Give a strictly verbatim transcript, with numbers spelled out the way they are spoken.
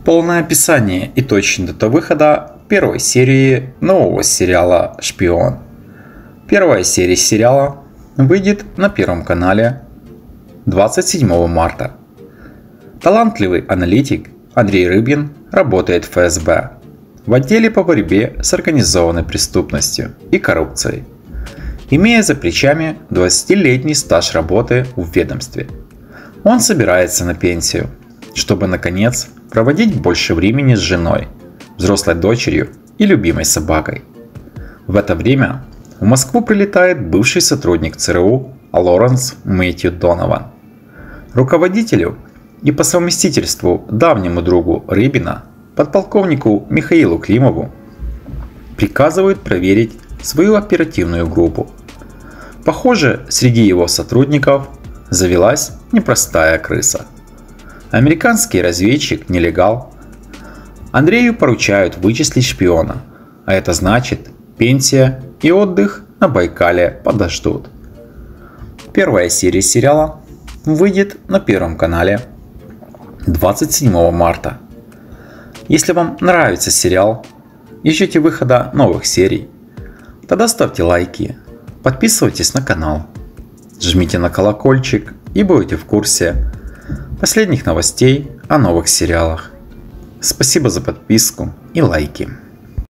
Полное описание и точная дата выхода первой серии нового сериала «Шпион». Первая серия сериала выйдет на Первом канале двадцать седьмого марта. Талантливый аналитик Андрей Рыбин работает в эф эс бэ в отделе по борьбе с организованной преступностью и коррупцией, имея за плечами двадцатилетний стаж работы в ведомстве. Он собирается на пенсию, чтобы наконец проводить больше времени с женой, взрослой дочерью и любимой собакой. В это время в Москву прилетает бывший сотрудник цэ эр у Лоренс Мэтью Донован. Руководителю и по совместительству давнему другу Рыбина, подполковнику Михаилу Климову, приказывают проверить свою оперативную группу. Похоже, среди его сотрудников завелась непростая крыса. Американский разведчик-нелегал. Андрею поручают вычислить шпиона, а это значит, пенсия и отдых на Байкале подождут. Первая серия сериала выйдет на Первом канале двадцать седьмого марта. Если вам нравится сериал и ждете выхода новых серий, тогда ставьте лайки, подписывайтесь на канал, жмите на колокольчик и будете в курсе последних новостей о новых сериалах. Спасибо за подписку и лайки.